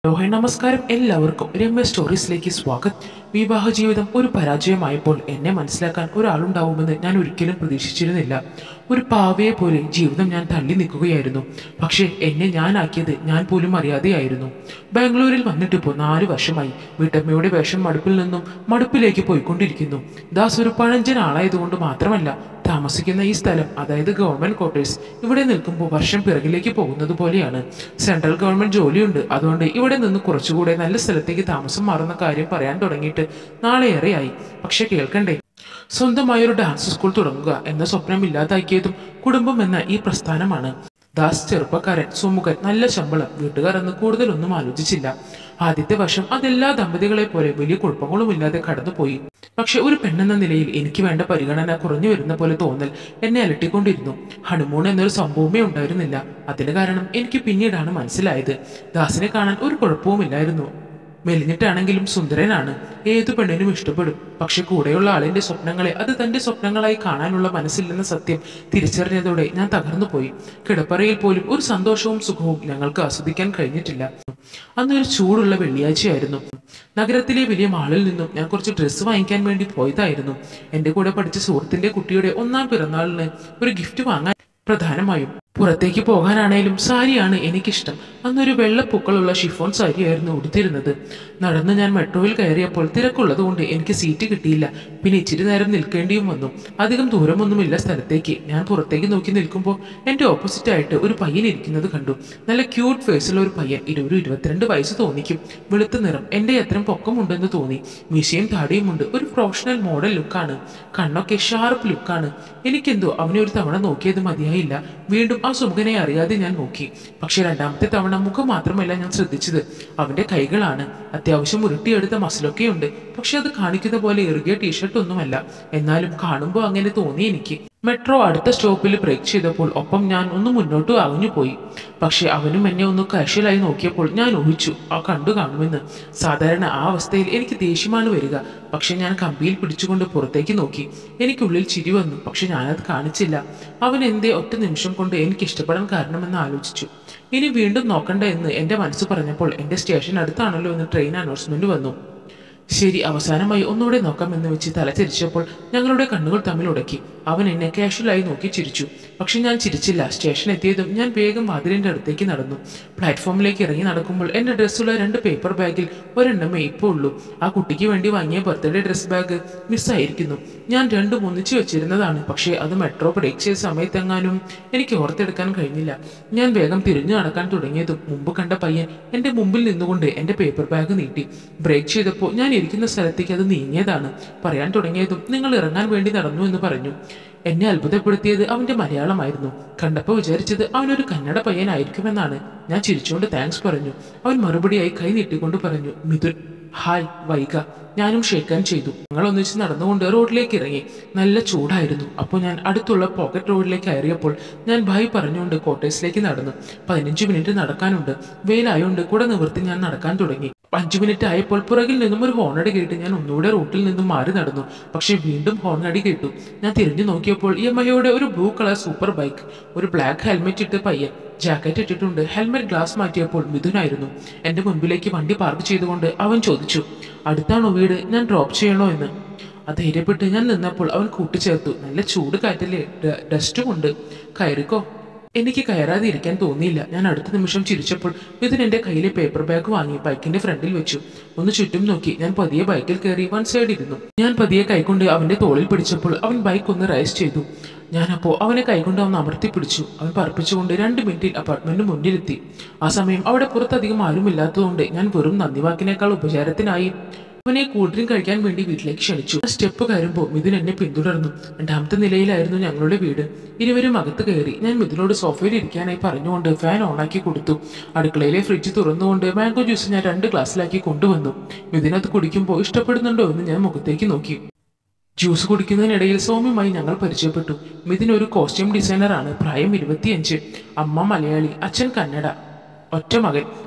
Hello നമസ്കാരം എല്ലാവർക്കും രമ്യ സ്റ്റോറീസിലേക്ക് സ്വാഗതം. വിവാഹ ജീവിതം ഒരു പരാജയമായപ്പോൾ എന്നെ മനസ്സിലാക്കാൻ ഒരാളുണ്ടാവുമെന്ന് ഞാൻ ഒരിക്കലും പ്രതീക്ഷിച്ചിരുന്നില്ല. ഒരു പാവയെ പോലെ ജീവിതം ഞാൻ തള്ളി നിൽക്കുകയായിരുന്നു. പക്ഷേ എന്നെ ഞാനാക്കിയത് ഞാൻ പോലും അറിയാതെയായിരുന്നു. ബാംഗ്ലൂരിൽ വന്നിട്ടിപ്പോൾ 4 വർഷമായി. വീട്ടമ്മയുടെ വേഷം മടുപ്പിൽ നിന്നും മടുപ്പിലേക്ക് പോയിക്കൊണ്ടിരിക്കുന്നു. ദാസ് ഒരു പഴഞ്ചൻ ആളായതുകൊണ്ട് മാത്രമല്ല, താമസിക്കുന്ന ഈ സ്ഥലം, അതായത് ഗവൺമെന്റ് ക്വാർട്ടേഴ്സ്, ഇവിടെ നിൽക്കുമ്പോൾ വർഷം പിറകിലേക്ക് പോകുന്നത് പോലെയാണ്. സെൻട്രൽ ഗവൺമെന്റ് ജോലിയുണ്ട്, അതുകൊണ്ട് ഇവിടെ നിന്ന് കുറച്ചുകൂടെ നല്ല സ്ഥലത്തേക്ക് താമസം മാറുന്ന കാര്യം പറയാൻ തുടങ്ങിയിട്ട് നാളെയേറെയായി. പക്ഷെ കേൾക്കണ്ടേ, സ്വന്തമായൊരു ഡാൻസ് സ്കൂൾ തുടങ്ങുക എന്ന സ്വപ്നം ഇല്ലാതാക്കിയതും കുടുംബം എന്ന ഈ പ്രസ്ഥാനമാണ്. ദാസ് ചെറുപ്പക്കാരൻ, സുമുഖൻ, നല്ല ശമ്പളം, വീട്ടുകാർ എന്ന് കൂടുതലൊന്നും ആലോചിച്ചില്ല. ആദ്യത്തെ വർഷം അതെല്ലാ ദമ്പതികളെ പോലെ വലിയ കുഴപ്പങ്ങളുമില്ലാതെ കടന്നുപോയി. പക്ഷെ ഒരു പെണ്ണെന്ന നിലയിൽ എനിക്ക് വേണ്ട പരിഗണന കുറഞ്ഞു വരുന്ന പോലെ തോന്നൽ എന്നെ അലട്ടിക്കൊണ്ടിരുന്നു. ഹണിമൂൺ എന്നൊരു സംഭവമേ ഉണ്ടായിരുന്നില്ല. അതിന് കാരണം എനിക്ക് പിന്നീടാണ് മനസ്സിലായത്. ദാസിനെ കാണാൻ ഒരു കുഴപ്പവുമില്ലായിരുന്നു. മെലിഞ്ഞിട്ടാണെങ്കിലും സുന്ദരനാണ്. ഏതു പെണ്ണിനും ഇഷ്ടപ്പെടും. പക്ഷെ കൂടെയുള്ള ആളിന്റെ സ്വപ്നങ്ങളെ അത് തന്റെ സ്വപ്നങ്ങളായി കാണാനുള്ള മനസ്സില്ലെന്ന സത്യം തിരിച്ചറിഞ്ഞതോടെ ഞാൻ തകർന്നുപോയി. കിടപ്പറയിൽ പോലും ഒരു സന്തോഷവും സുഖവും ഞങ്ങൾക്ക് ആസ്വദിക്കാൻ കഴിഞ്ഞിട്ടില്ല. അന്നൊരു ചൂടുള്ള വെള്ളിയാഴ്ചയായിരുന്നു. നഗരത്തിലെ വലിയ മാളിൽ നിന്നും ഞാൻ കുറച്ച് ഡ്രസ്സ് വാങ്ങിക്കാൻ വേണ്ടി പോയതായിരുന്നു. എൻ്റെ കൂടെ പഠിച്ച സുഹൃത്തിന്റെ കുട്ടിയുടെ 1ാം പിറന്നാളിന് ഒരു ഗിഫ്റ്റ് വാങ്ങാൻ. പ്രധാനമായും പുറത്തേക്ക് പോകാനാണേലും സാരിയാണ് എനിക്കിഷ്ടം. അന്നൊരു വെള്ളപ്പൂക്കളുള്ള ഷിഫോൺ സാരിയായിരുന്നു ഉടുത്തിരുന്നത്. നടന്ന് ഞാൻ മെട്രോയിൽ കയറിയപ്പോൾ തിരക്കുള്ളത് കൊണ്ട് എനിക്ക് സീറ്റ് കിട്ടിയില്ല. പിന്നെ ഇച്ചിരി നേരം നിൽക്കേണ്ടിയും വന്നു. അധികം ദൂരമൊന്നുമില്ല സ്ഥലത്തേക്ക്. ഞാൻ പുറത്തേക്ക് നോക്കി നിൽക്കുമ്പോൾ എൻ്റെ ഓപ്പോസിറ്റ് ആയിട്ട് ഒരു പയ്യൻ ഇരിക്കുന്നത് കണ്ടു. നല്ല ക്യൂട്ട് ഫേസുള്ള ഒരു പയ്യൻ. 22 വയസ്സ് തോന്നിക്കും. വെളുത്ത നിറം, എൻ്റെ അത്രയും പൊക്കമുണ്ടെന്ന് തോന്നി. മീശയും താടിയുമുണ്ട്. ഒരു പ്രൊഫഷണൽ മോഡൽ ലുക്കാണ്. കണ്ണൊക്കെ ഷാർപ്പ് ലുക്കാണ്. എനിക്കെന്തോ അവനെ ഒരു തവണ നോക്കിയത് മതിയായില്ല. വീണ്ടും ആ സുമുഖനെ അറിയാതെ ഞാൻ നോക്കി. പക്ഷെ 2ാമത്തെ തവണ മുഖം മാത്രമല്ല ഞാൻ ശ്രദ്ധിച്ചത്, അവന്റെ കൈകളാണ്. അത്യാവശ്യം ഉരുട്ടിയെടുത്ത മസിലൊക്കെയുണ്ട്. പക്ഷെ അത് കാണിക്കുന്ന പോലെ ഇറുകിയ ടീഷർട്ട് ഒന്നുമല്ല. എന്നാലും കാണുമ്പോൾ അങ്ങനെ തോന്നി എനിക്ക്. മെട്രോ അടുത്ത സ്റ്റോപ്പിൽ ബ്രേക്ക് ചെയ്തപ്പോൾ ഒപ്പം ഞാൻ ഒന്ന് മുന്നോട്ട് അകഞ്ഞു പോയി. പക്ഷെ അവനും എന്നെ ഒന്ന് കാഷ്വലായി നോക്കിയപ്പോൾ ഞാൻ ഊഹിച്ചു ആ കണ്ടു കാണുമെന്ന്. സാധാരണ ആ അവസ്ഥയിൽ എനിക്ക് ദേഷ്യമാണ് വരിക. പക്ഷെ ഞാൻ കമ്പിയിൽ പിടിച്ചുകൊണ്ട് പുറത്തേക്ക് നോക്കി. എനിക്കുള്ളിൽ ചിരി വന്നു. പക്ഷെ ഞാനത് കാണിച്ചില്ല. അവൻ എന്തേ ഒറ്റ നിമിഷം കൊണ്ട് എനിക്ക് ഇഷ്ടപ്പെടാൻ കാരണമെന്ന് ആലോചിച്ചു. ഇനി വീണ്ടും നോക്കണ്ട എന്ന് എൻ്റെ മനസ്സ് പറഞ്ഞപ്പോൾ എൻ്റെ സ്റ്റേഷൻ അടുത്താണല്ലോ എന്ന് ട്രെയിൻ അനൗൺസ്മെന്റ് വന്നു. ശരി, അവസാനമായി ഒന്നുകൂടെ നോക്കാമെന്ന് വെച്ച് തല തിരിച്ചപ്പോൾ ഞങ്ങളുടെ കണ്ണുകൾ തമ്മിൽ ഉടക്കി. അവൻ എന്നെ കാഷ്വലായി നോക്കി ചിരിച്ചു. പക്ഷെ ഞാൻ ചിരിച്ചില്ല. സ്റ്റേഷൻ എത്തിയതും ഞാൻ വേഗം വാതിലിൻ്റെ അടുത്തേക്ക് നടന്നു. പ്ലാറ്റ്ഫോമിലേക്ക് ഇറങ്ങി നടക്കുമ്പോൾ എൻ്റെ ഡ്രസ്സുള്ള 2 പേപ്പർ ബാഗിൽ ഒരെണ്ണമേ ഇപ്പോൾ ഉള്ളൂ. ആ കുട്ടിക്ക് വേണ്ടി വാങ്ങിയ ബർത്ത്ഡേ ഡ്രസ് ബാഗ് മിസ്സായിരിക്കുന്നു. ഞാൻ 2 ഒന്നിച്ചു വെച്ചിരുന്നതാണ്. പക്ഷേ അത് മെട്രോ ബ്രേക്ക് ചെയ്ത സമയത്തെങ്ങാനും എനിക്ക് ഓർത്തെടുക്കാൻ കഴിഞ്ഞില്ല. ഞാൻ വേഗം തിരിഞ്ഞു നടക്കാൻ തുടങ്ങിയതും മുമ്പ് കണ്ട പയ്യൻ എൻ്റെ മുമ്പിൽ നിന്നുകൊണ്ട് എൻ്റെ പേപ്പർ ബാഗ് നീട്ടി. ബ്രേക്ക് ചെയ്തപ്പോൾ ഞാൻ ഇരിക്കുന്ന സ്ഥലത്തേക്ക് അത് നീങ്ങിയതാണ്. പറയാൻ തുടങ്ങിയതും നിങ്ങൾ ഇറങ്ങാൻ വേണ്ടി നടന്നു എന്ന് പറഞ്ഞു. എന്നെ അത്ഭുതപ്പെടുത്തിയത് അവന്റെ മലയാളമായിരുന്നു. കണ്ടപ്പോൾ വിചാരിച്ചത് അവനൊരു കന്നഡ പയ്യനായിരിക്കുമെന്നാണ്. ഞാൻ ചിരിച്ചുകൊണ്ട് താങ്ക്സ് പറഞ്ഞു. അവൻ മറുപടിയായി കൈ നീട്ടിക്കൊണ്ട് പറഞ്ഞു, മിഥുൻ. ഹായ് വൈക. ഞാനും ഷേക്കാൻ ചെയ്തു. ഞങ്ങൾ ഒന്നിച്ച് നടന്നുകൊണ്ട് റോഡിലേക്ക് ഇറങ്ങി. നല്ല ചൂടായിരുന്നു. അപ്പോൾ ഞാൻ അടുത്തുള്ള പോക്കറ്റ് റോഡിലേക്ക് കയറിയപ്പോൾ ഞാൻ ഭായ് പറഞ്ഞുകൊണ്ട് ക്വാർട്ടേഴ്സിലേക്ക് നടന്നു. 15 മിനിറ്റ് നടക്കാനുണ്ട്. വെയിലായോണ്ട് കൂടെ നിവർത്തി ഞാൻ നടക്കാൻ തുടങ്ങി. 5 മിനിറ്റ് ആയപ്പോൾ പുറകിൽ നിന്നും ഒരു ഹോണടി കേട്ട് ഞാൻ ഒന്നുകൂടെ റൂട്ടിൽ നിന്നും മാറി നടന്നു. പക്ഷെ വീണ്ടും ഹോണടി കേട്ടു. ഞാൻ തിരിഞ്ഞു നോക്കിയപ്പോൾ യമഹയുടെ ഒരു ബ്ലൂ കളർ സൂപ്പർ ബൈക്ക്. ഒരു ബ്ലാക്ക് ഹെൽമെറ്റ് ഇട്ട് പയ്യൻ. ജാക്കറ്റ് ഇട്ടിട്ടുണ്ട്. ഹെൽമെറ്റ് ഗ്ലാസ് മാറ്റിയപ്പോൾ മിഥുനായിരുന്നു. എൻ്റെ മുൻപിലേക്ക് വണ്ടി പാർക്ക് ചെയ്തുകൊണ്ട് അവൻ ചോദിച്ചു, അടുത്താണോ വീട്? ഞാൻ ഡ്രോപ്പ് ചെയ്യണോ എന്ന്. ധൈര്യപ്പെട്ട് ഞാൻ നിന്നപ്പോൾ അവൻ കൂട്ടിച്ചേർത്തു, നല്ല ചൂട് കാറ്റിലെ ഡസ്റ്റുമുണ്ട്, കയറിക്കോ. എനിക്ക് കയറാതെ ഇരിക്കാൻ തോന്നിയില്ല. ഞാൻ അടുത്ത നിമിഷം ചിരിച്ചപ്പോൾ മിഥുൻ എൻ്റെ കയ്യിലെ പേപ്പർ ബാഗ് വാങ്ങി ബൈക്കിന്റെ ഫ്രണ്ടിൽ വെച്ചു. ഒന്ന് ചുറ്റും നോക്കി. ഞാൻ പതിയെ ബൈക്കിൽ കയറി വൺ സൈഡ് ഇരുന്നു. ഞാൻ പതിയെ കൈകൊണ്ട് അവന്റെ തോളിൽ പിടിച്ചപ്പോൾ അവൻ ബൈക്ക് ഒന്ന് റൈസ് ചെയ്തു. ഞാനപ്പോൾ അവനെ കൈകൊണ്ട് അവൻ അമർത്തി പിടിച്ചു. അവൻ പറപ്പിച്ചുകൊണ്ട് 2 മിനിറ്റിൽ അപ്പാർട്ട്മെന്റിന് മുന്നിലെത്തി. ആ സമയം അവിടെ പുറത്തധികം ആരുമില്ലാത്തതുകൊണ്ട് ഞാൻ വെറും നന്ദിവാക്കിനേക്കാൾ ഉപചാരത്തിനായി അവനെ കൂൾ ഡ്രിങ്ക് കഴിക്കാൻ വേണ്ടി വീട്ടിലേക്ക് ക്ഷണിച്ചു. സ്റ്റെപ്പ് കയറുമ്പോൾ മിഥുൻ എന്നെ പിന്തുടർന്നു. 2ാമത്തെ നിലയിലായിരുന്നു ഞങ്ങളുടെ വീട്. ഇരുവരും അകത്ത് കയറി. ഞാൻ മിഥുനോട് സോഫയിൽ ഇരിക്കാനായി പറഞ്ഞുകൊണ്ട് ഫാൻ ഓണാക്കി കൊടുത്തു. അടുക്കളയിലെ ഫ്രിഡ്ജ് തുറന്നുകൊണ്ട് മാംഗോ ജ്യൂസ് ഞാൻ 2 ഗ്ലാസ്സിലാക്കി കൊണ്ടുവന്നു. മിഥുൻ അത് കുടിക്കുമ്പോൾ ഇഷ്ടപ്പെടുന്നുണ്ടോ എന്ന് ഞാൻ മുഖത്തേക്ക് നോക്കി. ജ്യൂസ് കുടിക്കുന്നതിനിടയിൽ സൗമ്യമായി ഞങ്ങൾ പരിചയപ്പെട്ടു. മിഥുൻ ഒരു കോസ്റ്റ്യൂം ഡിസൈനറാണ്. പ്രായം 25. അമ്മ മലയാളി, അച്ഛൻ കന്നഡ. ഒറ്റ മകൻ.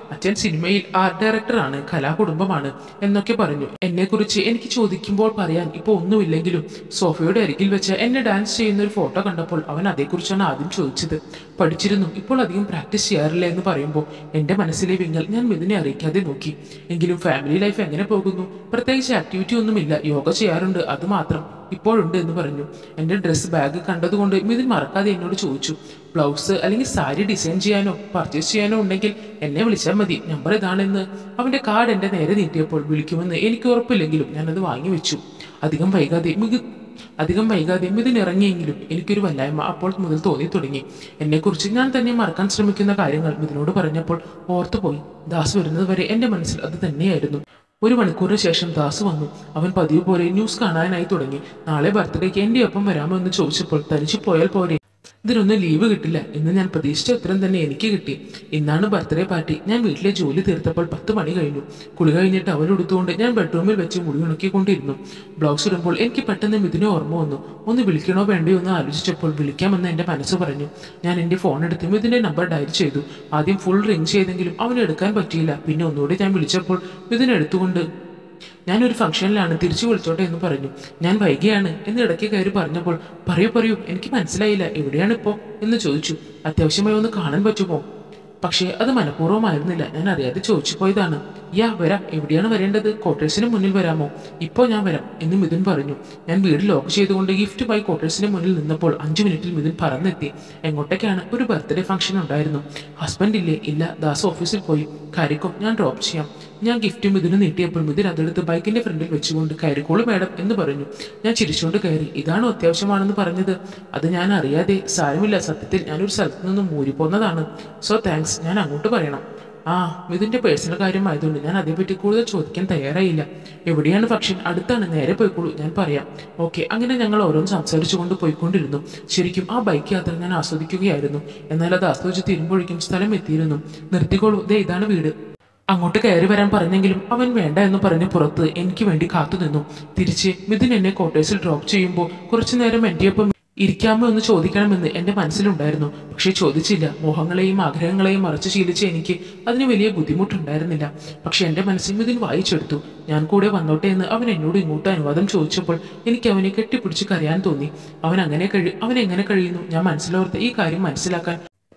അച്ഛൻ സിനിമയിൽ ആർട്ട് ഡയറക്ടറാണ്, കലാകുടുംബമാണ് എന്നൊക്കെ പറഞ്ഞു. എന്നെക്കുറിച്ച് എനിക്ക് ചോദിക്കുമ്പോൾ പറയാൻ ഇപ്പോൾ ഒന്നുമില്ലെങ്കിലും സോഫയുടെ അരികിൽ വെച്ച് എന്നെ ഡാൻസ് ചെയ്യുന്ന ഒരു ഫോട്ടോ കണ്ടപ്പോൾ അവൻ അതേക്കുറിച്ചാണ് ആദ്യം ചോദിച്ചത്. പഠിച്ചിരുന്നു, ഇപ്പോൾ അധികം പ്രാക്ടീസ് ചെയ്യാറില്ല എന്ന് പറയുമ്പോൾ എൻ്റെ മനസ്സിലെ വിങ്ങൽ ഞാൻ മിഥുനെ അറിയിക്കാതെ നോക്കി. എങ്കിലും ഫാമിലി ലൈഫ് എങ്ങനെ പോകുന്നു? പ്രത്യേകിച്ച് ആക്ടിവിറ്റി ഒന്നുമില്ല, യോഗ ചെയ്യാറുണ്ട്, അത് മാത്രം ഇപ്പോഴുണ്ട് എന്ന് പറഞ്ഞു. എൻ്റെ ഡ്രസ്സ് ബാഗ് കണ്ടതുകൊണ്ട് മിഥുൻ മറക്കാതെ എന്നോട് ചോദിച്ചു, ബ്ലൗസ് അല്ലെങ്കിൽ സാരി ഡിസൈൻ ചെയ്യാനോ പർച്ചേസ് ചെയ്യാനോ ഉണ്ടെങ്കിൽ എന്നെ വിളിച്ചാൽ മതി, നമ്പർ ഇതാണെന്ന്. അവൻ്റെ കാർഡ് എൻ്റെ നേരെ നീട്ടിയപ്പോൾ വിളിക്കുമെന്ന് എനിക്ക് ഉറപ്പില്ലെങ്കിലും ഞാനത് വാങ്ങി വെച്ചു. അധികം വൈകാതെ മിഥുൻ ഇറങ്ങിയെങ്കിലും എനിക്കൊരു വല്ലായ്മ അപ്പോൾ മുതൽ തോന്നി തുടങ്ങി. എന്നെക്കുറിച്ച് ഞാൻ തന്നെ മറക്കാൻ ശ്രമിക്കുന്ന കാര്യങ്ങൾ മിഥുനോട് പറഞ്ഞപ്പോൾ ഓർത്തുപോയി. ദാസ് വരുന്നത് വരെ എൻ്റെ മനസ്സിൽ അത് തന്നെയായിരുന്നു. ഒരു മണിക്കൂറിന് ശേഷം ദാസ് വന്നു. അവൻ പതിവ് പോലെ ന്യൂസ് കാണാനായി തുടങ്ങി. നാളെ ബർത്ത്ഡേക്ക് എൻ്റെ ഒപ്പം വരാമോ എന്ന് ചോദിച്ചപ്പോൾ തനിച്ചു പോയാൽ പോരെ, ഇതിനൊന്നും ലീവ് കിട്ടില്ല എന്ന് ഞാൻ പ്രതീക്ഷിച്ച ഉത്തരം തന്നെ എനിക്ക് കിട്ടി. ഇന്നാണ് ബർത്ത്ഡേ പാർട്ടി. ഞാൻ വീട്ടിലെ ജോലി തീർത്തപ്പോൾ 10 മണി കഴിഞ്ഞു. കുളി കഴിഞ്ഞിട്ട് അവലെടുത്തുകൊണ്ട് ഞാൻ ബെഡ്റൂമിൽ വെച്ച് മുടി ഉണക്കിക്കൊണ്ടിരുന്നു. ബ്ലൗസ് ഇടുമ്പോൾ എനിക്ക് പെട്ടെന്ന് മിഥുനെ ഓർമ്മ വന്നു. ഒന്ന് വിളിക്കണോ വേണ്ടയോ എന്ന് ആലോചിച്ചപ്പോൾ വിളിക്കാമെന്ന് എൻ്റെ മനസ്സ് പറഞ്ഞു. ഞാൻ എൻ്റെ ഫോൺ എടുത്ത് മിഥുൻ്റെ നമ്പർ ഡയൽ ചെയ്തു. ആദ്യം ഫുൾ റിങ് ചെയ്തെങ്കിലും അവന് എടുക്കാൻ പറ്റിയില്ല. പിന്നെ ഒന്നുകൂടി ഞാൻ വിളിച്ചപ്പോൾ മിഥുൻ എടുത്തുകൊണ്ട് ഞാനൊരു ഫംഗ്ഷനിലാണ്, തിരിച്ചു വിളിച്ചോട്ടെ എന്ന് പറഞ്ഞു. ഞാൻ വൈകിയാണ് എന്ന് ഇടയ്ക്ക് കയറി പറഞ്ഞപ്പോൾ പറയൂ എനിക്ക് മനസ്സിലായില്ല, എവിടെയാണിപ്പോൾ എന്ന് ചോദിച്ചു. അത്യാവശ്യമായി ഒന്ന് കാണാൻ പറ്റുമോ? പക്ഷേ അത് മനഃപൂർവ്വമായിരുന്നില്ല, ഞാൻ അറിയാതെ ചോദിച്ചു പോയതാണ്. വരാം, എവിടെയാണ് വരേണ്ടത്? ക്വാർട്ടേഴ്സിന് മുന്നിൽ വരാമോ? ഇപ്പോൾ ഞാൻ വരാം എന്ന് മിഥുൻ പറഞ്ഞു. ഞാൻ വീട് ലോക്ക് ചെയ്തുകൊണ്ട് ഗിഫ്റ്റുമായി ക്വാർട്ടേഴ്സിന് മുന്നിൽ നിന്നപ്പോൾ 5 മിനിറ്റിൽ മിഥുൻ പറന്നെത്തി. എങ്ങോട്ടേക്കാണ്? ഒരു ബർത്ത്ഡേ ഫംഗ്ഷൻ ഉണ്ടായിരുന്നു. ഹസ്ബൻഡ് ഇല്ലേ? ഇല്ല, ദാസ് ഓഫീസിൽ പോയി. കയറിക്കോ, ഞാൻ ഡ്രോപ്പ് ചെയ്യാം. ഞാൻ ഗിഫ്റ്റ് മിഥുന് നീട്ടിയപ്പോൾ മിഥുൻ അതെടുത്ത് ബൈക്കിന്റെ ഫ്രണ്ടിൽ വെച്ചുകൊണ്ട് കയറിക്കോളൂ മാഡം എന്ന് പറഞ്ഞു. ഞാൻ ചിരിച്ചുകൊണ്ട് കയറി. ഇതാണോ അത്യാവശ്യമാണെന്ന് പറഞ്ഞത്? അത് ഞാൻ അറിയാതെ. സാരമില്ല, സത്യത്തിൽ ഞാനൊരു സ്ഥലത്ത് നിന്നും മൂരിപ്പോന്നതാണ്. സോ താങ്ക്സ്, ഞാൻ അങ്ങോട്ട് പറയണം. മിഥുൻ്റെ പേഴ്സണൽ കാര്യമായതുകൊണ്ട് ഞാൻ അതേപ്പറ്റി കൂടുതൽ ചോദിക്കാൻ തയ്യാറായില്ല. എവിടെയാണ് ഫംഗ്ഷൻ? അടുത്താണ്, നേരെ പോയിക്കോളൂ, ഞാൻ പറയാം. ഓക്കെ. അങ്ങനെ ഞങ്ങൾ ഓരോന്ന് സംസാരിച്ചുകൊണ്ട് പോയിക്കൊണ്ടിരുന്നു. ശരിക്കും ആ ബൈക്ക് യാത്ര ഞാൻ ആസ്വദിക്കുകയായിരുന്നു. എന്നാൽ അത് ആസ്വദിച്ച് തീരുമ്പോഴേക്കും സ്ഥലം എത്തിയിരുന്നു. നിർത്തിക്കോളൂ, ദേ ഇതാണ് വീട്. അങ്ങോട്ട് കയറി വരാൻ പറഞ്ഞെങ്കിലും അവൻ വേണ്ട എന്ന് പറഞ്ഞ് പുറത്ത് എനിക്ക് വേണ്ടി കാത്തുനിന്നു. തിരിച്ച് മിഥുൻ എന്നെ ക്വാർട്ടേഴ്സിൽ ഡ്രോപ്പ് ചെയ്യുമ്പോൾ കുറച്ചു നേരം എൻ്റെ ഒപ്പം ഇരിക്കാമോ എന്ന് ചോദിക്കണമെന്ന് എൻ്റെ മനസ്സിലുണ്ടായിരുന്നു. പക്ഷേ ചോദിച്ചില്ല. മോഹങ്ങളെയും ആഗ്രഹങ്ങളെയും മറച്ചു ശീലിച്ച എനിക്ക് അതിന് വലിയ ബുദ്ധിമുട്ടുണ്ടായിരുന്നില്ല. പക്ഷെ എൻ്റെ മനസ്സിൽ മിഥുൻ വായിച്ചെടുത്തു. ഞാൻ കൂടെ വന്നോട്ടെ എന്ന് അവൻ എന്നോട് ഇങ്ങോട്ട് അനുവാദം ചോദിച്ചപ്പോൾ എനിക്ക് അവനെ കെട്ടിപ്പിടിച്ച് കരയാൻ തോന്നി. അവൻ എങ്ങനെ കഴിയുന്നു? ഞാൻ മനസ്സിലോർത്ത് ഈ കാര്യം മനസ്സിലാക്കാൻ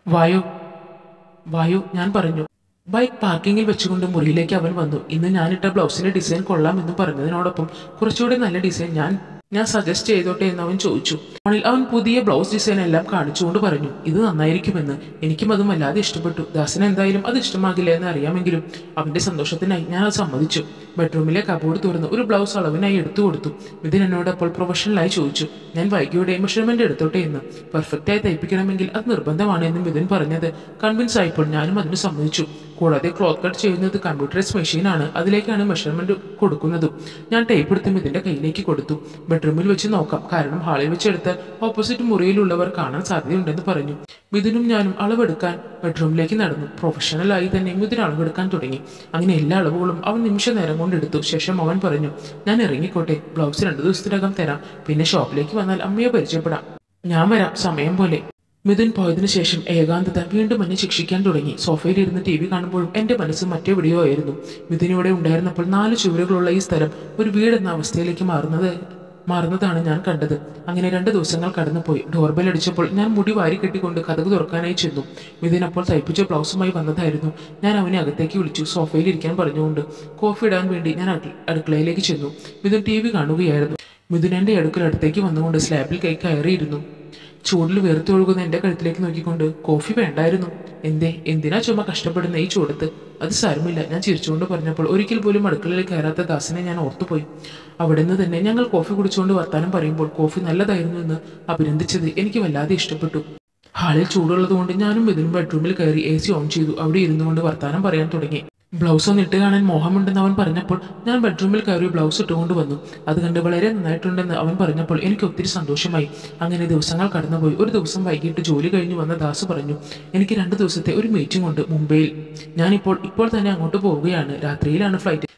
വായോ ഞാൻ പറഞ്ഞു. ബൈക്ക് പാർക്കിങ്ങിൽ വെച്ചുകൊണ്ട് മുറിയിലേക്ക് അവൻ വന്നു. ഇന്ന് ഞാനിട്ട ബ്ലൗസിന്റെ ഡിസൈൻ കൊള്ളാം എന്ന് പറഞ്ഞതിനോടൊപ്പം കുറച്ചുകൂടി നല്ല ഡിസൈൻ ഞാൻ സജസ്റ്റ് ചെയ്തോട്ടെ എന്ന് അവൻ ചോദിച്ചു. ഫോണിൽ അവൻ പുതിയ ബ്ലൗസ് ഡിസൈൻ എല്ലാം കാണിച്ചുകൊണ്ട് പറഞ്ഞു, ഇത് നന്നായിരിക്കുമെന്ന്. എനിക്കും അതും വല്ലാതെ ഇഷ്ടപ്പെട്ടു. ദാസിന് എന്തായാലും അത് ഇഷ്ടമാകില്ല എന്ന് അറിയാമെങ്കിലും അവന്റെ സന്തോഷത്തിനായി ഞാൻ അത് സമ്മതിച്ചു. ബെഡ്റൂമിലെ കബോർഡ് തുറന്ന് ഒരു ബ്ലൗസ് അളവിനായി എടുത്തു കൊടുത്തു. മിഥുൻ എന്നോട് അപ്പോൾ പ്രൊഫഷണലായി ചോദിച്ചു, ഞാൻ വൈകിയുടെ മെഷർമെന്റ് എടുത്തോട്ടെ എന്ന്. പെർഫെക്റ്റായി തയ്പ്പിക്കണമെങ്കിൽ അത് നിർബന്ധമാണ് എന്ന് മിഥുൻ പറഞ്ഞത് കൺവിൻസ് ആയപ്പോൾ ഞാനും അതിന് സമ്മതിച്ചു. കൂടാതെ ക്ലോത്ത് കട്ട് ചെയ്യുന്നത് കമ്പ്യൂട്ടറൈസ് മെഷീനാണ്, അതിലേക്കാണ് മെഷർമെന്റ് കൊടുക്കുന്നതും. ഞാൻ ടേപ്പ് എടുത്ത് മിഥുന്റെ കയ്യിലേക്ക് കൊടുത്തു. ബെഡ്റൂമിൽ വെച്ച് നോക്കാം, കാരണം ഹാളിൽ വെച്ചെടുത്താൽ ഓപ്പോസിറ്റ് മുറിയിലുള്ളവർ കാണാൻ സാധ്യതയുണ്ടെന്ന് പറഞ്ഞു. മിഥുനും ഞാനും അളവെടുക്കാൻ ബെഡ്റൂമിലേക്ക് നടന്നു. പ്രൊഫഷണലായി തന്നെ മിഥുൻ അളവെടുക്കാൻ തുടങ്ങി. അങ്ങനെ എല്ലാ അളവുകളും അവൻ നിമിഷ നേരം കൊണ്ടെടുത്തു. ശേഷം അവൻ പറഞ്ഞു, ഞാൻ ഇറങ്ങിക്കോട്ടെ, ബ്ലൗസ് 2 ദിവസത്തിനകം തരാം. പിന്നെ ഷോപ്പിലേക്ക് വന്നാൽ അമ്മയെ പരിചയപ്പെടാം. ഞാൻ വരാം, സമയം പോലെ. മിഥുൻ പോയതിനു ശേഷം ഏകാന്തത വീണ്ടും എന്നെ ശിക്ഷിക്കാൻ തുടങ്ങി. സോഫയിലിരുന്ന് TV കാണുമ്പോഴും എൻ്റെ മനസ്സ് മറ്റെവിടെയോ ആയിരുന്നു. മിഥുൻ ഇവിടെ ഉണ്ടായിരുന്നപ്പോൾ 4 ചുവരുകളുള്ള ഈ സ്ഥലം ഒരു വീടെന്ന അവസ്ഥയിലേക്ക് മാറുന്നതാണ് ഞാൻ കണ്ടത്. അങ്ങനെ 2 ദിവസങ്ങൾ കടന്നുപോയി. ഡോർബെൽ അടിച്ചപ്പോൾ ഞാൻ മുടി വാരി കെട്ടിക്കൊണ്ട് കതക് തുറക്കാനായി ചെന്നു. മിഥുൻ അപ്പോൾ തയ്പ്പിച്ച ബ്ലൗസുമായി വന്നതായിരുന്നു. ഞാൻ അവനെ അകത്തേക്ക് വിളിച്ചു, സോഫയിൽ ഇരിക്കാൻ പറഞ്ഞുകൊണ്ട്. കോഫി ഇടാൻ വേണ്ടി ഞാൻ അടുക്കളയിലേക്ക് ചെന്നു. മിഥുൻ TV കാണുകയായിരുന്നു. മിഥുൻ എൻ്റെ അടുത്തേക്ക് വന്നുകൊണ്ട് സ്ലാബിൽ കയറിയിരുന്നു. ചൂടിൽ വേർത്തൊഴുകുന്ന എൻ്റെ കഴുത്തിലേക്ക് നോക്കിക്കൊണ്ട്, കോഫി വേണ്ടായിരുന്നു. എന്തിനാ ചുമ കഷ്ടപ്പെടുന്ന ഈ ചൂടത്ത്? അത് സാരമില്ല, ഞാൻ ചിരിച്ചുകൊണ്ട് പറഞ്ഞപ്പോൾ ഒരിക്കൽ പോലും അടുക്കളയിൽ കയറാത്ത ദാസിനെ ഞാൻ ഓർത്തുപോയി. അവിടെ നിന്ന് തന്നെ ഞങ്ങൾ കോഫി കുടിച്ചുകൊണ്ട് വർത്താനം പറയുമ്പോൾ കോഫി നല്ലതായിരുന്നു എന്ന് അഭിനന്ദിച്ചത് എനിക്ക് വല്ലാതെ ഇഷ്ടപ്പെട്ടു. ഹാളിൽ ചൂടുള്ളതുകൊണ്ട് ഞാനും മിഥുനും ബെഡ്റൂമിൽ കയറി AC ഓൺ ചെയ്തു. അവിടെ ഇരുന്നു കൊണ്ട് വർത്താനം പറയാൻ തുടങ്ങി. ബ്ലൗസ് ഒന്ന് ഇട്ട് കാണാൻ മോഹമുണ്ടെന്ന് അവൻ പറഞ്ഞപ്പോൾ ഞാൻ ബെഡ്റൂമിൽ കയറി ബ്ലൗസ് ഇട്ടുകൊണ്ട് വന്നു. അത് കണ്ട് വളരെ നന്നായിട്ടുണ്ടെന്ന് അവൻ പറഞ്ഞപ്പോൾ എനിക്ക് ഒത്തിരി സന്തോഷമായി. അങ്ങനെ ദിവസങ്ങൾ കടന്നുപോയി. ഒരു ദിവസം വൈകിട്ട് ജോലി കഴിഞ്ഞ് വന്ന ദാസ് പറഞ്ഞു, എനിക്ക് 2 ദിവസത്തെ ഒരു മീറ്റിംഗ് ഉണ്ട് മുംബൈയിൽ. ഇപ്പോൾ തന്നെ അങ്ങോട്ട് പോവുകയാണ്. രാത്രിയിലാണ് ഫ്ലൈറ്റ്.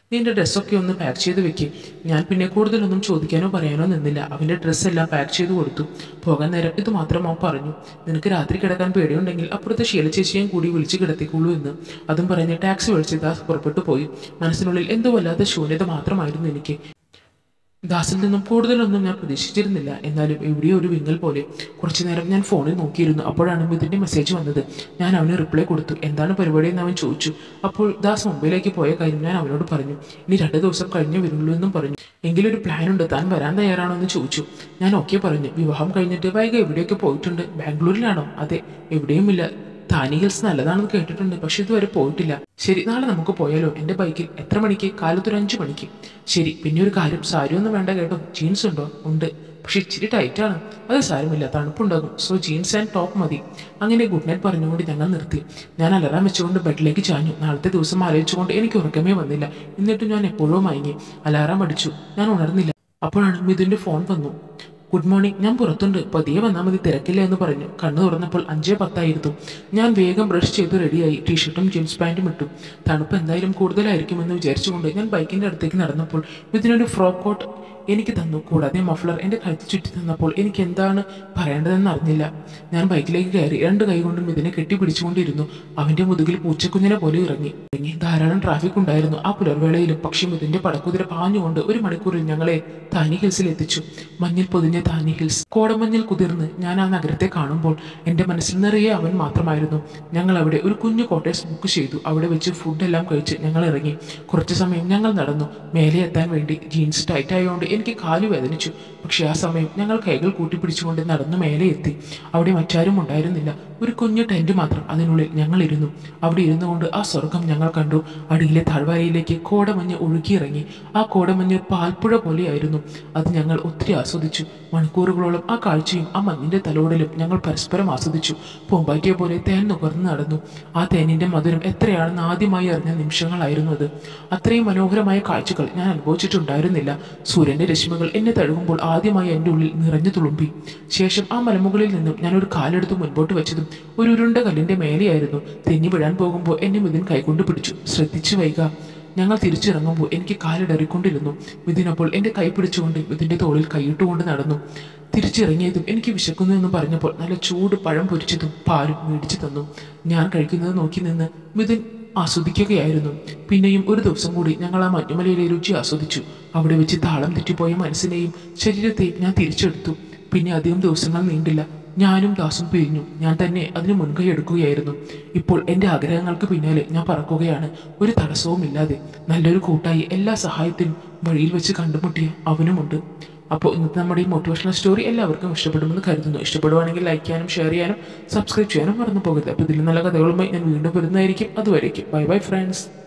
നിന്റെ ഡ്രസ്സൊക്കെ ഒന്ന് പാക്ക് ചെയ്ത് വെക്ക്. ഞാൻ പിന്നെ കൂടുതലൊന്നും ചോദിക്കാനോ പറയാനോ നിന്നില്ല. അവൻ്റെ ഡ്രസ്സെല്ലാം പാക്ക് ചെയ്ത് കൊടുത്തു. പോകാൻ നേരം ഇത് മാത്രം അവൻ പറഞ്ഞു, നിനക്ക് രാത്രി കിടക്കാൻ പേടിയുണ്ടെങ്കിൽ അപ്പുറത്തെ ശീല ചേച്ചിയും കൂടി വിളിച്ച് കിടത്തിക്കുള്ളൂ എന്ന്. അതും പറഞ്ഞ് ടാക്സി വിളിച്ച് ദാസ് പുറപ്പെട്ടു പോയി. മനസ്സിനുള്ളിൽ എന്തോ വല്ലാത്ത ശൂന്യത മാത്രമായിരുന്നു എനിക്ക്. ദാസിൽ നിന്നും കൂടുതലൊന്നും ഞാൻ പ്രതീക്ഷിച്ചിരുന്നില്ല. എന്നാലും എവിടെയോ ഒരു വിങ്ങൽ പോലെ. കുറച്ചു നേരം ഞാൻ ഫോണിൽ നോക്കിയിരുന്നു. അപ്പോഴാണ് ഇതിൻ്റെ മെസ്സേജ് വന്നത്. ഞാൻ അവന് റിപ്ലൈ കൊടുത്തു. എന്താണ് പരിപാടി എന്ന് അവൻ ചോദിച്ചു. അപ്പോൾ ദാസ് മുംബൈയിലേക്ക് പോയ കാര്യം ഞാൻ അവനോട് പറഞ്ഞു. ഇനി 2 ദിവസം കഴിഞ്ഞേ വരുള്ളൂ എന്നും പറഞ്ഞു. എങ്കിലൊരു പ്ലാനുണ്ട്, താൻ വരാൻ തയ്യാറാണോ എന്ന് ചോദിച്ചു. ഞാൻ ഓക്കെ പറഞ്ഞു. വിവാഹം കഴിഞ്ഞിട്ട് വൈകി എവിടെയൊക്കെ പോയിട്ടുണ്ട്? ബാംഗ്ലൂരിലാണോ? അതെ, എവിടെയുമില്ല. താനി ഹിൽസ് നല്ലതാണെന്ന് കേട്ടിട്ടുണ്ട്, പക്ഷെ ഇതുവരെ പോയിട്ടില്ല. ശരി, നാളെ നമുക്ക് പോയാലോ? എൻ്റെ ബൈക്കിൽ. എത്ര മണിക്ക്? കാലത്തൊരു 5 മണിക്ക്. ശരി, പിന്നെ ഒരു കാര്യം, സാരി ഒന്നും വേണ്ട കേട്ടോ. ജീൻസ് ഉണ്ടോ? ഉണ്ട്, പക്ഷെ ഇച്ചിരി ടൈറ്റാണ്. അത് സാരമില്ല, തണുപ്പുണ്ടാകും. സോ ജീൻസ് ആൻഡ് ടോപ്പ് മതി. അങ്ങനെ ഗുഡ് നൈറ്റ് പറഞ്ഞുകൊണ്ട് ഞങ്ങൾ നിർത്തി. ഞാൻ അലറാം വെച്ചുകൊണ്ട് ബെഡിലേക്ക് ചാഞ്ഞു. നാളത്തെ ദിവസം ആലോചിച്ചുകൊണ്ട് എനിക്ക് ഉറക്കമേ വന്നില്ല. എന്നിട്ടും ഞാൻ എപ്പോഴോ മയങ്ങി. അലാറാം അടിച്ചു. ഞാൻ ഉണർന്നില്ല. അപ്പോഴാണ് മിഥുൻ്റെ ഫോൺ വന്നു. ഗുഡ് മോർണിംഗ്, ഞാൻ പുറത്തുണ്ട്, പതിയെ വന്നാൽ മതി, തിരക്കില്ല എന്ന് പറഞ്ഞു. കണ്ണു തുറന്നപ്പോൾ 5:10 ഞാൻ വേഗം ബ്രഷ് ചെയ്ത് റെഡിയായി. ടീഷർട്ടും ജീൻസ് പാൻറ്റും ഇട്ടു. തണുപ്പ് എന്തായാലും കൂടുതലായിരിക്കുമെന്ന് വിചാരിച്ചുകൊണ്ട് ഞാൻ ബൈക്കിൻ്റെ അടുത്തേക്ക് നടന്നപ്പോൾ ഇതിനൊരു ഫ്രോക്ക് കോട്ട് എനിക്ക് തന്നു. കൂടാതെ മഫ്ലർ എൻ്റെ കഴുത്ത് ചുറ്റി തന്നപ്പോൾ എനിക്ക് എന്താണ് പറയേണ്ടതെന്ന് അറിഞ്ഞില്ല. ഞാൻ ബൈക്കിലേക്ക് കയറി 2 കൈ കൊണ്ടും ഇതിനെ കെട്ടിപ്പിടിച്ചുകൊണ്ടിരുന്നു. അവൻ്റെ മുതുകിൽ പൂച്ചക്കുഞ്ഞിനെ പോലെ ഇറങ്ങി. ധാരാളം ട്രാഫിക് ഉണ്ടായിരുന്നു ആ പുലർവേളയിലും. പക്ഷേ ഇതിൻ്റെ പടക്കുതിര പാഞ്ഞുകൊണ്ട് 1 മണിക്കൂറിൽ ഞങ്ങളെ താനി ഹിൽസിൽ എത്തിച്ചു. മഞ്ഞിൽ പൊതിഞ്ഞ താനി ഹിൽസ്. കോടമഞ്ഞിൽ കുതിർന്ന് ഞാൻ ആ നഗരത്തെ കാണുമ്പോൾ എൻ്റെ മനസ്സിൽ നിറയെ അവൻ മാത്രമായിരുന്നു. ഞങ്ങൾ അവിടെ ഒരു കുഞ്ഞു കോട്ടേഴ്സ് ബുക്ക് ചെയ്തു. അവിടെ വെച്ച് ഫുഡെല്ലാം കഴിച്ച് ഞങ്ങൾ ഇറങ്ങി. കുറച്ചു സമയം ഞങ്ങൾ നടന്നു. മേലെ എത്താൻ വേണ്ടി ജീൻസ് ടൈറ്റ് ആയതുകൊണ്ട് എനിക്ക് കാലു വേദനിച്ചു. പക്ഷെ ആ സമയം ഞങ്ങൾ കൈകൾ കൂട്ടിപ്പിടിച്ചുകൊണ്ട് നടന്നു മേലെ എത്തി. അവിടെ മറ്റാരും ഉണ്ടായിരുന്നില്ല. ഒരു കുഞ്ഞു ടെന്റ് മാത്രം. അതിനുള്ളിൽ ഞങ്ങൾ ഇരുന്നു. അവിടെ ഇരുന്നു കൊണ്ട് ആ സ്വർഗം ഞങ്ങൾ കണ്ടു. അടിയിലെ താഴ്വരയിലേക്ക് കോടമഞ്ഞ് ഒഴുകിയിറങ്ങി. ആ കോടമഞ്ഞ് പാൽപ്പുഴ പോലെയായിരുന്നു. അത് ഞങ്ങൾ ഒത്തിരി ആസ്വദിച്ചു. മണിക്കൂറുകളോളം ആ കാഴ്ചയും ആ മഞ്ഞിന്റെ തലോടലും ഞങ്ങൾ പരസ്പരം ആസ്വദിച്ചു. പൂമ്പാറ്റിയെ പോലെ തേൻ നുകർന്നു നടന്നു. ആ തേനിന്റെ മധുരം എത്രയാണെന്ന് ആദ്യമായി അറിഞ്ഞ നിമിഷങ്ങളായിരുന്നു അത്. അത്രയും മനോഹരമായ കാഴ്ചകൾ ഞാൻ അനുഭവിച്ചിട്ടുണ്ടായിരുന്നില്ല. സൂര്യന്റെ രശ്മികൾ എന്നെ തഴുകുമ്പോൾ ആദ്യമായി എൻ്റെ ഉള്ളിൽ നിറഞ്ഞു തുളുമ്പി. ശേഷം ആ മലമുകളിൽ നിന്നും ഞാൻ ഒരു കാലെടുത്ത് മുൻപോട്ട് വെച്ചതും ഒരു ഉരുണ്ട കല്ലിന്റെ മേലെയായിരുന്നു. തെന്നി വീഴാൻ പോകുമ്പോൾ എന്നെ മിഥുൻ കൈകൊണ്ട് പിടിച്ചു. ശ്രദ്ധിച്ചു വൈക. ഞങ്ങൾ തിരിച്ചിറങ്ങുമ്പോൾ എനിക്ക് കാലിടറിക്കൊണ്ടിരുന്നു. മിഥുനപ്പോൾ എൻ്റെ കൈ പിടിച്ചുകൊണ്ട് മിഥുൻ്റെ തോളിൽ കൈയിട്ടുകൊണ്ട് നടന്നു. തിരിച്ചിറങ്ങിയതും എനിക്ക് വിശക്കുന്നു എന്ന് പറഞ്ഞപ്പോൾ നല്ല ചൂട് പഴം പൊരിച്ചതും പാലും മേടിച്ചു തന്നു. ഞാൻ കഴിക്കുന്നത് നോക്കി നിന്ന് മിഥുൻ ആസ്വദിക്കുകയായിരുന്നു. പിന്നെയും ഒരു ദിവസം കൂടി ഞങ്ങൾ ആ മഞ്ഞുമലയിലെ രുചി ആസ്വദിച്ചു. അവിടെ വെച്ച് താളം തെറ്റിപ്പോയ മനസ്സിനെയും ശരീരത്തെയും ഞാൻ തിരിച്ചെടുത്തു. പിന്നെ അധികം ദിവസങ്ങൾ നീണ്ടില്ല. ഞാനും ദാസും പിരിഞ്ഞു. ഞാൻ തന്നെ അതിന് മുൻകൈ എടുക്കുകയായിരുന്നു. ഇപ്പോൾ എൻ്റെ ആഗ്രഹങ്ങൾക്ക് പിന്നാലെ ഞാൻ പറക്കുകയാണ്, ഒരു തടസ്സവുമില്ലാതെ. നല്ലൊരു കൂട്ടായി എല്ലാ സഹായത്തിനും വഴിയിൽ വെച്ച് കണ്ടുമുട്ടിയ അവനുമുണ്ട്. അപ്പോൾ ഇന്നത്തെ നമ്മുടെ ഈ മോട്ടിവേഷണൽ സ്റ്റോറി എല്ലാവർക്കും ഇഷ്ടപ്പെടുമെന്ന് കരുതുന്നു. ഇഷ്ടപ്പെടുവാണെങ്കിൽ ലൈക്ക് ചെയ്യാനും ഷെയർ ചെയ്യാനും സബ്സ്ക്രൈബ് ചെയ്യാനും മറന്നു പോകരുത്. അപ്പോൾ ഇതിൽ നല്ല കഥകളുമായി ഞാൻ വീണ്ടും വരുന്നതായിരിക്കും. അതുവരേക്കും ബൈ ബൈ ഫ്രണ്ട്സ്.